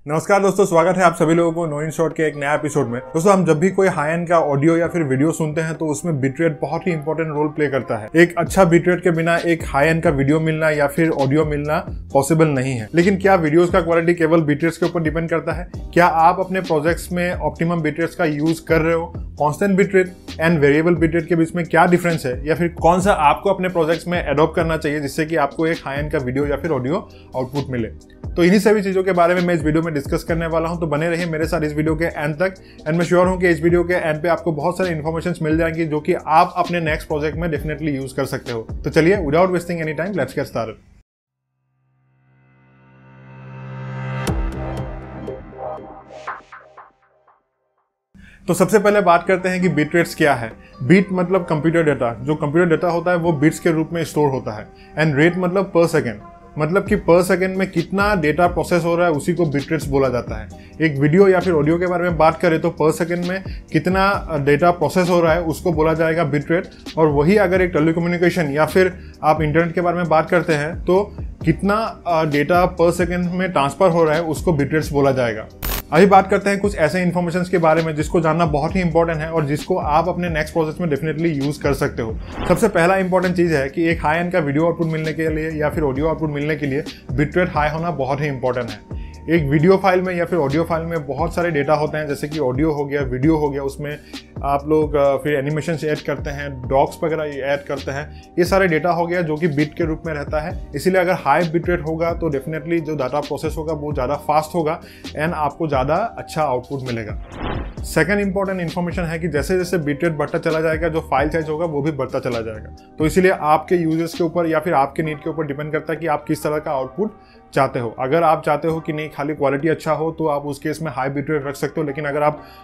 नमस्कार दोस्तों, स्वागत है आप सभी लोगों को नो इन शॉर्ट के एक नया एपिसोड में। दोस्तों, हम जब भी कोई हाई एंड का ऑडियो या फिर वीडियो सुनते हैं तो उसमें बिटरेट बहुत ही इंपॉर्टेंट रोल प्ले करता है। एक अच्छा बिटरेट के बिना एक हाई एंड का वीडियो मिलना या फिर ऑडियो मिलना पॉसिबल नहीं है। लेकिन क्या वीडियोस का क्वालिटी केवल बिटरेट्स के ऊपर डिपेंड करता है? क्या आप अपने प्रोजेक्ट्स में ऑप्टिमम बिटरेट्स का यूज कर रहे हो? Constant bitrate and variable bitrate के बीच में क्या डिफरेंस है, या फिर कौन सा आपको अपने प्रोजेक्ट्स में एडॉप्ट करना चाहिए जिससे कि आपको एक हाई एंड का वीडियो या फिर ऑडियो आउटपुट मिले? तो इन्हीं सभी चीजों के बारे में मैं इस वीडियो में डिस्कस करने वाला हूं, तो बने रहिए मेरे साथ इस वीडियो के एंड तक। एंड मैं श्योर हूं कि इस वीडियो के एंड पे आपको बहुत सारे इन्फॉर्मेशन मिल जाएंगी जो कि आप अपने नेक्स्ट प्रोजेक्ट में डेफिनेटली यूज कर सकते हो। तो चलिए, without wasting any time, let's get started. तो सबसे पहले बात करते हैं कि बिट रेट्स क्या है। बीट मतलब कंप्यूटर डेटा। जो कंप्यूटर डेटा होता है वो बिट्स के रूप में स्टोर होता है। एंड रेट मतलब पर सेकेंड, मतलब कि पर सेकेंड में कितना डेटा प्रोसेस हो रहा है उसी को बिट रेट्स बोला जाता है। एक वीडियो या फिर ऑडियो के बारे में बात करें तो पर सेकेंड में कितना डेटा प्रोसेस हो रहा है उसको बोला जाएगा बिट रेट। और वही अगर एक टेलीकम्युनिकेशन या फिर आप इंटरनेट के बारे में बात करते हैं तो कितना डेटा पर सेकेंड में ट्रांसफर हो रहा है उसको बिट रेट्स बोला जाएगा। अभी बात करते हैं कुछ ऐसे इन्फॉर्मेशन के बारे में जिसको जानना बहुत ही इंपॉर्टेंट है और जिसको आप अपने नेक्स्ट प्रोजेक्ट में डेफिनेटली यूज कर सकते हो। सबसे पहला इंपॉर्टेंट चीज है कि एक हाई एंड का वीडियो आउटपुट मिलने के लिए या फिर ऑडियो आउटपुट मिलने के लिए बिटरेट हाई होना बहुत ही इंपॉर्टेंट है। एक वीडियो फाइल में या फिर ऑडियो फाइल में बहुत सारे डेटा होते हैं, जैसे कि ऑडियो हो गया, वीडियो हो गया, उसमें आप लोग फिर एनिमेशन ऐड करते हैं, डॉक्स वगैरह ऐड करते हैं। ये सारे डेटा हो गया जो कि बिट के रूप में रहता है। इसीलिए अगर हाई बिट रेट होगा तो डेफिनेटली जो डाटा प्रोसेस होगा वो ज़्यादा फास्ट होगा एंड आपको ज़्यादा अच्छा आउटपुट मिलेगा। सेकेंड इंपॉर्टेंट इन्फॉर्मेशन है कि जैसे जैसे बिट रेट बढ़ता चला जाएगा जो फाइल साइज होगा वो भी बढ़ता चला जाएगा। तो इसीलिए आपके यूजर्स के ऊपर या फिर आपके नीड के ऊपर डिपेंड करता है कि आप किस तरह का आउटपुट चाहते हो। अगर आप चाहते हो कि नहीं खाली क्वालिटी अच्छा हो तो आप उस केस में हाई बिट रेट रख सकते हो। लेकिन अगर आप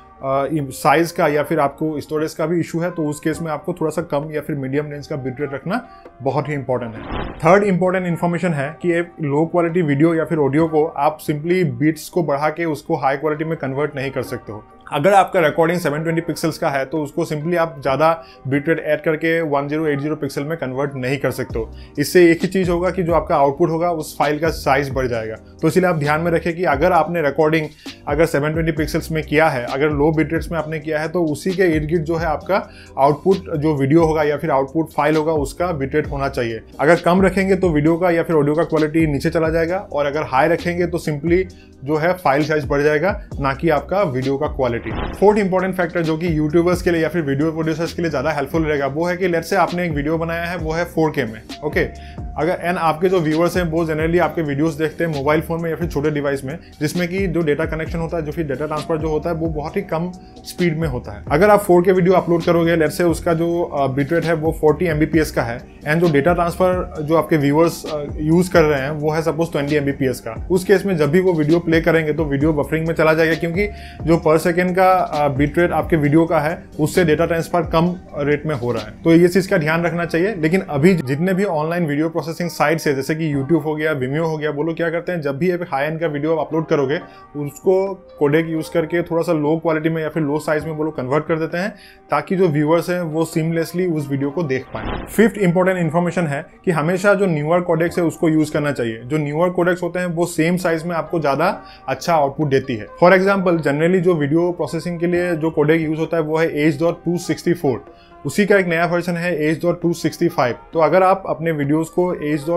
साइज का या फिर आपको स्टोरेज का भी इशू है तो उस केस में आपको थोड़ा सा कम या फिर मीडियम रेंज का बिट रेट रखना बहुत ही इंपॉर्टेंट है। थर्ड इंपॉर्टेंट इन्फॉर्मेशन है कि एक लो क्वालिटी वीडियो या फिर ऑडियो को आप सिंपली बीट्स को बढ़ा के उसको हाई क्वालिटी में कन्वर्ट नहीं कर सकते हो। अगर आपका रिकॉर्डिंग 720 पिक्सल्स का है तो उसको सिंपली आप ज़्यादा बिट रेट ऐड करके 1080 पिक्सल में कन्वर्ट नहीं कर सकते हो। इससे एक ही चीज़ होगा कि जो आपका आउटपुट होगा उस फाइल का साइज बढ़ जाएगा। तो इसलिए आप ध्यान में रखें कि अगर आपने रिकॉर्डिंग अगर 720 पिक्सल्स में किया है, अगर लो बिट रेट्स में आपने किया है, तो उसी के इर्द गिर्द जो है आपका आउटपुट जो वीडियो होगा या फिर आउटपुट फाइल होगा उसका बिट रेट होना चाहिए। अगर कम रखेंगे तो वीडियो का या फिर ऑडियो का क्वालिटी नीचे चला जाएगा, और अगर हाई रखेंगे तो सिंपली जो है फाइल साइज बढ़ जाएगा, ना कि आपका वीडियो का क्वालिटी। फोर्थ इंपॉर्टेंट फैक्टर जो कि यूट्यूबर्स के लिए या फिर वीडियो प्रोड्यूसर्स के लिए ज्यादा हेल्पफुल रहेगा वो है कि लेट्स से आपने एक वीडियो बनाया है वो है 4K में, ओके। अगर एंड आपके जो व्यूअर्स हैं वो जनरली आपके वीडियोस देखते हैं मोबाइल फोन में या फिर छोटे डिवाइस में, जिसमें कि जो डेटा कनेक्शन होता है, जो फिर डेटा ट्रांसफर जो होता है वो बहुत ही कम स्पीड में होता है। अगर आप 4K वीडियो अपलोड करोगे, लेट्स से उसका जो बिट रेट है वो 40 Mbps का है एंड जो डेटा ट्रांसफर जो आपके व्यूअर्स यूज कर रहे हैं वो है सपोज 20 Mbps का, उस केस में जब भी वो वीडियो प्ले करेंगे तो वीडियो बफरिंग में चला जाएगा, क्योंकि जो पर सेकेंड का बिट रेट आपके वीडियो का है उससे डेटा ट्रांसफर कम रेट में हो रहा है। तो ये चीज का ध्यान रखना चाहिए। लेकिन अभी जितने भी ऑनलाइन वीडियो प्रोसेसिंग साइट्स है, जैसे कि यूट्यूब हो गया, विमियो हो गया, वो लोग क्या करते हैं, जब भी एक हाई एंड का वीडियो अपलोड करोगे उसको कोडेक यूज करके थोड़ा सा लो क्वालिटी में या फिर लो साइज में वो लोग कन्वर्ट कर देते हैं, ताकि जो व्यूअर्स हैं वो सीमलेसली उस वीडियो को देख पाए। फिफ्थ इंपॉर्टेंट इन्फॉर्मेशन है कि हमेशा जो न्यूअर कोडेक्स है उसको यूज करना चाहिए। जो न्यूअर कोडेक्स होते हैं वो सेम साइज में आपको ज्यादा अच्छा आउटपुट देती है। फॉर एग्जाम्पल, जनरली जो वीडियो प्रोसेसिंग के लिए जो कोडेक यूज होता है वो है H.264, उसी का एक नया वर्जन है H.265। तो अगर आप अपने वीडियोस को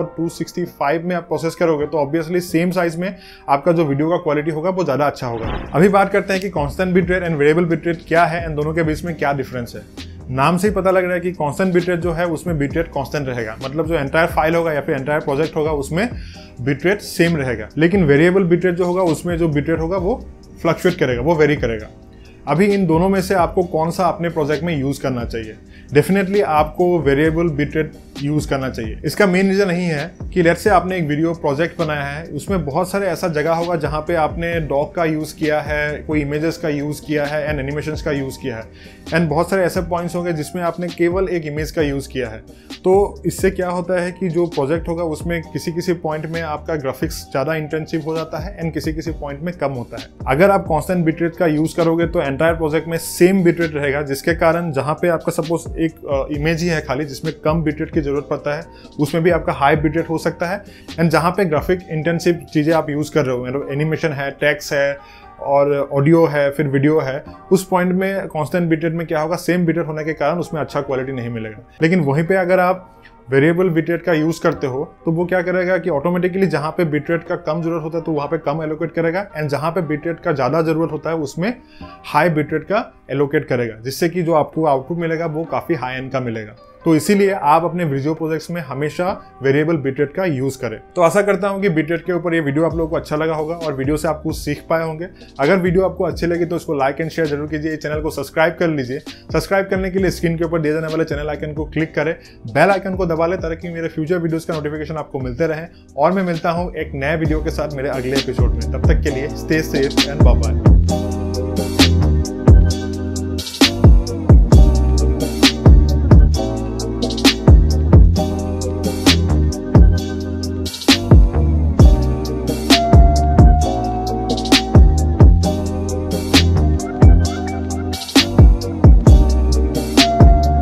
H.265 में आप प्रोसेस करोगे तो ऑब्वियसली सेम साइज में आपका जो वीडियो का क्वालिटी होगा वो ज़्यादा अच्छा होगा। अभी बात करते हैं कि constant bit rate and variable bit rate क्या है एंड दोनों के बीच में क्या डिफरेंस है। नाम से ही पता लग रहा है कि कांस्टेंट बिट रेट जो है उसमें बिट रेट कांस्टेंट रहेगा, मतलब जो एंटायर फाइल होगा या फिर एंटायर प्रोजेक्ट होगा उसमें बिट रेट सेम रहेगा। लेकिन वेरिएबल बिट रेट जो होगा उसमें जो बिट रेट होगा वो फ्लक्चुएट करेगा, वो वेरी करेगा। अभी इन दोनों में से आपको कौन सा अपने प्रोजेक्ट में यूज करना चाहिए? डेफिनेटली आपको वेरिएबल बिट रेट यूज करना चाहिए। इसका मेन रीजन यही है कि लेट्स से आपने एक वीडियो प्रोजेक्ट बनाया है, उसमें बहुत सारे ऐसा जगह होगा जहां पे आपने डॉक का यूज किया है, कोई इमेजेस का यूज किया है एंड एनिमेशंस का यूज किया है, एंड बहुत सारे ऐसे पॉइंट्स होंगे जिसमें आपने केवल एक इमेज का यूज किया है। तो इससे क्या होता है कि जो प्रोजेक्ट होगा उसमें किसी किसी पॉइंट में आपका ग्राफिक्स ज्यादा इंटेंसिव हो जाता है एंड किसी किसी पॉइंट में कम होता है। अगर आप कांस्टेंट बिट रेट का यूज करोगे तो एंटायर प्रोजेक्ट में सेम बिटरेट रहेगा, जिसके कारण जहां पे आपका सपोज एक इमेज ही है खाली जिसमें कम बिटरेट की जरूरत पड़ता है, उसमें भी आपका हाई बिटरेट हो सकता है। एंड जहां पे ग्राफिक इंटेंसिव चीजें आप यूज कर रहे हो, मतलब एनिमेशन है, टेक्स्ट है और ऑडियो है, फिर वीडियो है, उस पॉइंट में कांस्टेंट बिटरेट में क्या होगा, सेम बिटरेट होने के कारण उसमें अच्छा क्वालिटी नहीं मिलेगा। लेकिन वहीं पे अगर आप वेरिएबल बिटरेट का यूज करते हो तो वो क्या करेगा कि ऑटोमेटिकली जहां पे बिटरेट का कम जरूरत होता है तो वहां पे कम एलोकेट करेगा, एंड जहां पे बिटरेट का ज्यादा जरूरत होता है उसमें हाई बिटरेट का एलोकेट करेगा, जिससे कि जो आपको आउटपुट मिलेगा वो काफी हाई एंड का मिलेगा। तो इसीलिए आप अपने वीडियो प्रोजेक्ट्स में हमेशा वेरिएबल बिटरेट का यूज करें। तो आशा करता हूं कि बिटरेट के ऊपर ये वीडियो आप लोगों को अच्छा लगा होगा और वीडियो से आप कुछ सीख पाए होंगे। अगर वीडियो आपको अच्छी लगी तो इसको लाइक एंड शेयर जरूर कीजिए, चैनल को सब्सक्राइब कर लीजिए। सब्सक्राइब करने के लिए स्क्रीन के ऊपर दिए जाने वाले चैनल आइकन को क्लिक करें, बेल आइकन को दबा लें ताकि मेरे फ्यूचर वीडियोस का नोटिफिकेशन आपको मिलते रहे। और मैं मिलता हूं एक नए वीडियो के साथ मेरे अगले एपिसोड में। तब तक के लिए stay safe and bye bye.